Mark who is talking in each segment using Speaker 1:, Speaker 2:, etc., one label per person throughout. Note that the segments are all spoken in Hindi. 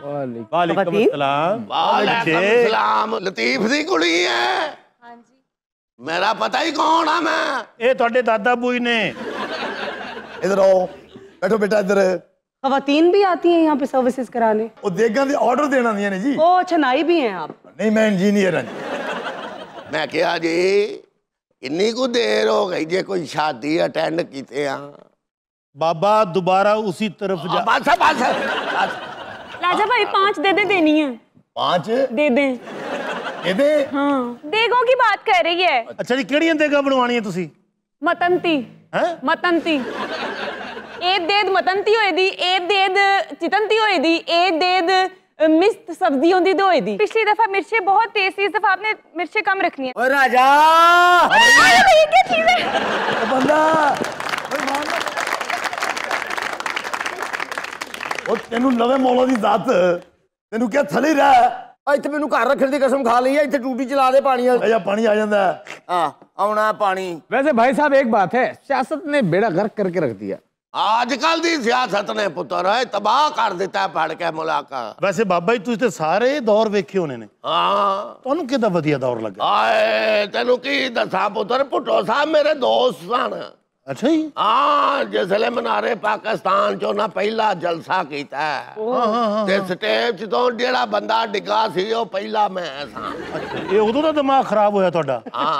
Speaker 1: वालेकुम अस्सलाम।
Speaker 2: वालेकुम सलाम। लतीफ दी कुड़ी है? हाँ जी। मेरा पता ही कौन है मैं।
Speaker 1: ये थोड़े दादा बूई ने।
Speaker 3: इधर आओ, बैठो बेटा इधर।
Speaker 4: खवातीन भी आती हैं यहाँ पे सर्विसेज कराने?
Speaker 3: वो देगा दी ऑर्डर देना नहीं है जी।
Speaker 4: ओ अच्छा, नाई भी हैं आप?
Speaker 3: नहीं, मैं इंजीनियर हूँ।
Speaker 2: मैं क्या जी, इन्नी को देर हो गई जे कोई शादी अटेंड कीते आ।
Speaker 1: बाबा दोबारा उसी तरफ जा।
Speaker 2: बस बस बस।
Speaker 5: राजा भाई 5 दे दे, देनी है।
Speaker 3: 5
Speaker 5: दे दे।
Speaker 3: दे दे।
Speaker 5: हाँ, देगों की बात कर रही है।
Speaker 1: अच्छा जी, केड़ियां देगा बनवानी है तुसी?
Speaker 5: मतंती
Speaker 1: हैं?
Speaker 5: मतंती ए देद मतंती होए दी, ए देद चितंती होए दी, ए देद मिक्स सब्जी होंदी दो होए दी। पिछली दफा मिर्चें बहुत तेज थी, इस दफा आपने मिर्चें कम रखनी है।
Speaker 3: ओ राजा,
Speaker 5: ये क्या चीज है?
Speaker 3: बंदा ਉਹ ਤੈਨੂੰ ਨਵੇਂ ਮੌਲਾ ਦੀ ਦਾਤ ਤੈਨੂੰ ਕਿਹਾ ਥਲੇ ਰਹਿ।
Speaker 6: ਇੱਥੇ ਮੈਨੂੰ ਘਰ ਰੱਖਣ ਦੀ ਕਸਮ ਖਾ ਲਈ ਹੈ। ਇੱਥੇ ਟੂਟੀ ਚਲਾ ਦੇ ਪਾਣੀ
Speaker 3: ਆ ਪਾਣੀ ਆ ਜਾਂਦਾ
Speaker 6: ਆਉਣਾ ਪਾਣੀ।
Speaker 7: वैसे भाई साहब एक बात है, सियासत ने बेड़ा गर्क करके रख दिया।
Speaker 2: आजकल दी सियासत ने पुत्र तबाह कर दिता पढ़ के मुलाका।
Speaker 1: वैसे बाबा जी तुसी ते सारे दौर वेखे होने ने।
Speaker 2: हाँ,
Speaker 1: ਤੁਹਾਨੂੰ ਕਿਹਦਾ ਵਧੀਆ ਦੌਰ ਲੱਗਾ?
Speaker 2: आए तेनू की दसा पुत्र, भुट्टो साहब मेरे दोस्त सन।
Speaker 1: अच्छा जी।
Speaker 2: हाँ, जिसले मनारे पाकिस्तान चो ना पहला जलसा कीता ते स्टेज तो जेड़ा बंदा डिगा सी ओ पहला मैं सा।
Speaker 1: ये उदों दा दिमाग खराब होया ਤੁਹਾਡਾ?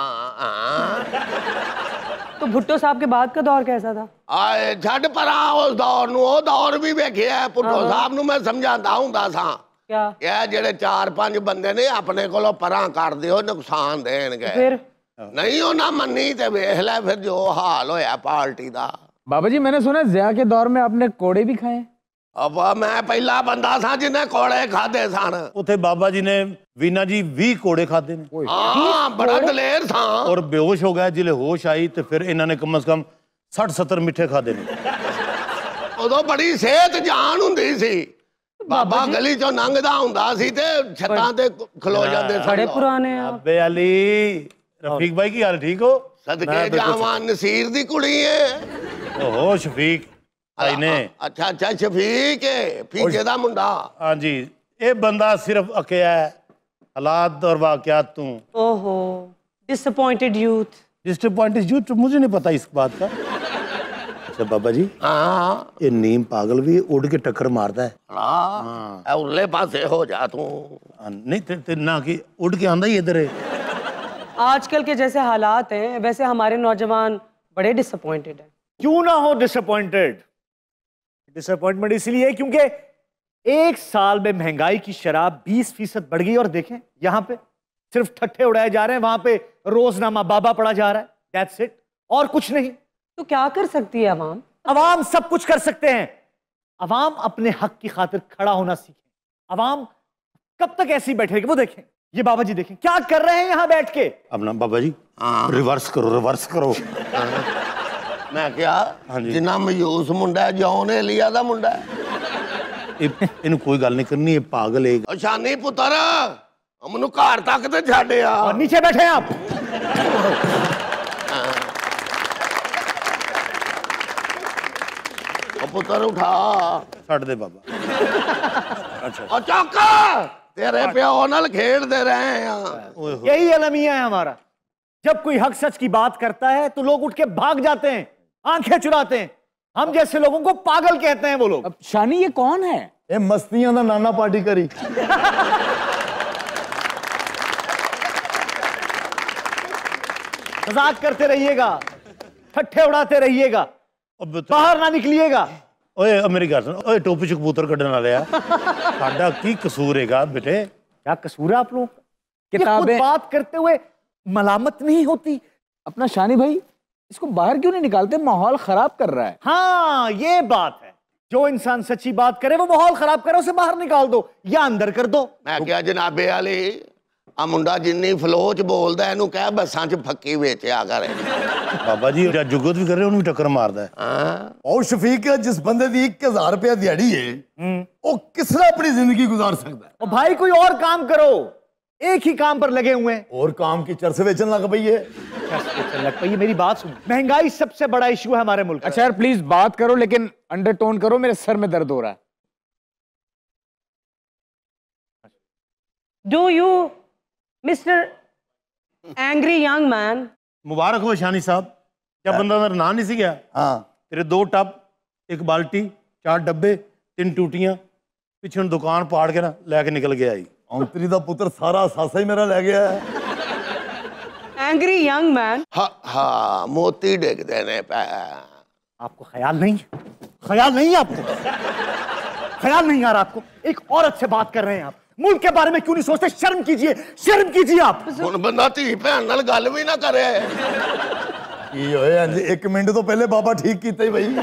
Speaker 4: तो भुट्टो साहब के बाद का दौर कैसा था?
Speaker 2: आए छड़ परा उस दौर नु, ओ दौर भी वेखिया। भुट्टो साहब नु मैं समझांदा हुंदा सा
Speaker 4: क्या
Speaker 2: ये जेड़े 4-5 बंदे ने अपने कोलों परा कर दियो, नुकसान देणगे।
Speaker 4: फिर
Speaker 2: नहीं हो ना मन्नी ते वेख ले फिर जो हाल होया पार्टी दा।
Speaker 7: बाबा जी मैंने सुना ज़िया के दौर में आपने कोड़े भी खाए?
Speaker 2: अब मैं पहला बंदा सा जिन्हें कोड़े खादे सन।
Speaker 1: उथे बाबा जी ने वीना जी 20 कोड़े खादे ने।
Speaker 2: हाँ, बड़ा दलेर था।
Speaker 1: और बेहोश हो गया, जिले होश आई तो फिर इन्होंने कम से कम 60-70 मिठे खादे ने।
Speaker 2: उदों बड़ी सेहत जान हुंदी सी। बाबा गली चो लंघदा हुंदा सी ते छत्तां ते खलो जांदे सन।
Speaker 4: बड़े पुराने हैं आप।
Speaker 1: अबे अली, रफीक भाई की हाल ठीक हो?
Speaker 2: सदके जावां नसीर दी कुड़ी है।
Speaker 1: ओहो शफीक भाई ने।
Speaker 2: अच्छा अच्छा, शफीक है फीके दा मुंडा।
Speaker 1: हाँ जी, ये बंदा सिर्फ अकेया है हालात और वाकयात तू।
Speaker 4: ओहो, डिसअपॉइंटेड यूथ।
Speaker 1: डिसअपॉइंटेड यूथ मुझे नहीं पता इस बात का। अच्छा बाबा जी,
Speaker 2: हाँ
Speaker 1: ये नीम पागल भी उड़ के टक्कर मारता है।
Speaker 2: हाँ, उरले पासे हो जा तू।
Speaker 1: नहीं ते ना कि उड़ के आंदा ही इधर है।
Speaker 4: आजकल के जैसे हालात हैं वैसे हमारे नौजवान बड़े डिसअपॉइंटेड हैं।
Speaker 6: क्यों ना हो डिसअपॉइंटेड? डिसअपॉइंटमेंट इसलिए क्योंकि 1 साल में महंगाई की शराब 20% बढ़ गई। और देखें यहाँ पे सिर्फ ठट्ठे उड़ाए जा रहे हैं, वहां पे रोजनामा बाबा पढ़ा जा रहा है। दैट्स इट, और कुछ नहीं।
Speaker 4: तो क्या कर सकती है अवाम?
Speaker 6: अवाम सब कुछ कर सकते हैं। अवाम अपने हक की खातिर खड़ा होना सीखे। अवाम कब तक ऐसे ही बैठेगी? वो देखें, ये बाबा जी देखें क्या कर रहे हैं यहाँ बैठ के।
Speaker 1: अब ना बाबा जी रिवर्स करो, रिवर्स करो।
Speaker 2: मैं क्या जिन्ना मयूस मुंडा है, जॉन एलिया दा मुंडा है।
Speaker 1: इन्हू कोई गल नहीं करनी, ये पागल है।
Speaker 2: शानी पुत्र हमनू घर तक ते छड्ड आ।
Speaker 6: और नीचे बैठे आप।
Speaker 2: पुत्र उठा
Speaker 1: छड़ दे बाबा।
Speaker 2: अच्छा चौका तेरे प्यो नाल खेड दे रहे हैं।
Speaker 6: यही अलमिया है हमारा। जब कोई हक सच की बात करता है तो लोग उठ के भाग जाते हैं, आंखें चुराते हैं। हम जैसे लोगों को पागल कहते हैं वो लोग।
Speaker 7: अब शानी ये कौन है?
Speaker 3: ये मस्तियां दा नाना पार्टी करी।
Speaker 6: मजाक करते रहिएगा, ठट्ठे उड़ाते रहिएगा, बाहर ना निकलिएगा।
Speaker 1: ओए मेरी गल सुन, ओए टोपी च कबूतर कड्डण वाले आ, साडा की कसूर हैगा बेटे?
Speaker 6: क्या कसूर है आप लोगों का?
Speaker 7: किताबें
Speaker 6: बात करते हुए मलामत नहीं होती।
Speaker 7: अपना शानी भाई इसको बाहर क्यों नहीं निकालते? माहौल खराब कर रहा है।
Speaker 6: हाँ ये बात है, जो इंसान सच्ची बात करे वो माहौल खराब करे, उसे बाहर निकाल दो या अंदर कर दो।
Speaker 2: मैं क्या जनाबे वाली आ मुंडा जिन्नी फ्लोच बोलदा है, इनू कह बसां च फक्की वेचिया करे।
Speaker 1: बाबा जी जुगत भी कर रहे, उन्हें भी टक्कर मारदा है।
Speaker 3: और शफीक जिस बंदे दी 1000 रुपया दिहाड़ी है, वो किस तरह अपनी जिंदगी गुजार सकता है?
Speaker 6: और भाई कोई और काम करो, एक ही काम पर लगे हुए हैं।
Speaker 3: और काम की चरस बेचन लग पई है।
Speaker 6: लग पई है, मेरी बात सुन। महंगाई सबसे बड़ा इशू है हमारे मुल्क।
Speaker 7: अच्छा यार प्लीज बात करो, लेकिन अंडरटोन करो, मेरे सर में दर्द हो रहा है।
Speaker 4: Do you mister angry young man
Speaker 1: मुबारक हो शानी साहब क्या बंदा अंदर ना नहीं सी गया
Speaker 3: हाँ
Speaker 1: तेरे 2 टब 1 बाल्टी 4 डब्बे 3 टूटियां पिछों दुकान पाड़ के ना लैके निकल गया ही
Speaker 3: अंतरी दा पुत्र सारा सासा ही मेरा ले गया है।
Speaker 4: एंग्री यंग मैन
Speaker 2: हाँ मोती डिग देने पे
Speaker 6: आपको ख्याल नहीं आपको ख्याल नहीं आ रहा आपको? एक औरत से बात कर रहे हैं आप, मुल्क के बारे में क्यों नहीं सोचते? शर्म कीजिए आप।
Speaker 2: हुन बंदा धी भैन नाल गल भी ना करे।
Speaker 3: की होए अंज 1 मिनट तो पहले बाबा ठीक कीता ही भाई।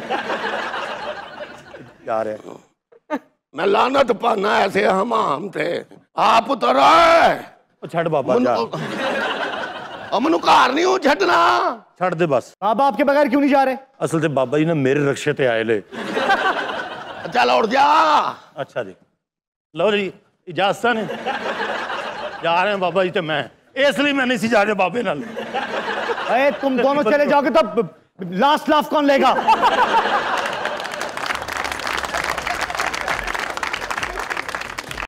Speaker 1: जा रहे
Speaker 2: मैं लानत पाना ऐसे हमाम थे आप उतर
Speaker 1: छड़ बाबा जा
Speaker 2: मनु घर नहीं हूं छड़ना
Speaker 1: छड़ दे बस।
Speaker 6: बाबा आपके बगैर क्यों नहीं जा रहे?
Speaker 1: असल ते बाबा जी ने मेरे रक्षे ते आए ले।
Speaker 2: चल उठ जा।
Speaker 1: अच्छा जी लो जी इजाजत ने जा रहे हैं बाबा जी ते मैं इसलिए मैं नहीं सी जा रहा बाबे नाल।
Speaker 6: तुम दोनों चले जाओगे तब लास्ट लाफ कौन लेगा?